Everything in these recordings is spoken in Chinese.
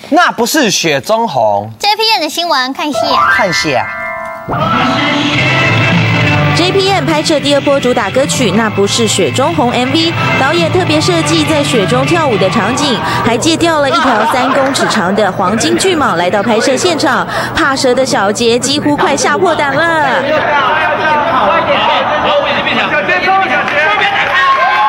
那不是雪中红。 JPN 的新闻看一下。 看一下。 JPN 拍摄第二波主打歌曲《那不是雪中红》MV， 导演特别设计在雪中跳舞的场景，还借调了一条3公尺长的黄金巨蟒来到拍摄现场，怕蛇的小杰几乎快吓破胆了。 好，我眼睛闭起来。小杰，小杰，别打开。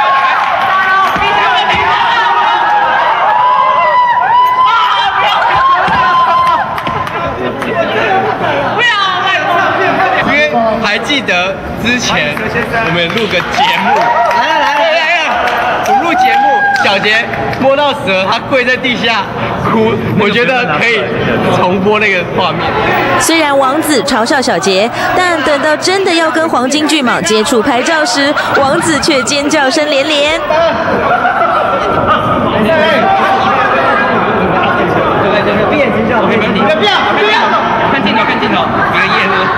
还记得之前我们录个节目，来，我们录节目，小杰摸到蛇，他跪在地下哭，我觉得可以重播那个画面。 虽然王子嘲笑小杰，但等到真的要跟黄金巨蟒接触拍照时，王子却尖叫声连连。 闭眼睛叫，不要，看镜头，一个叶子。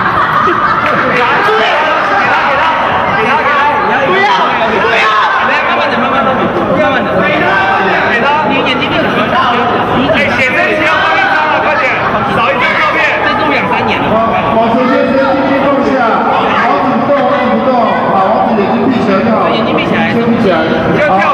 眼睛闭起来，眼睛闭起来，眼睛闭起来，就跳。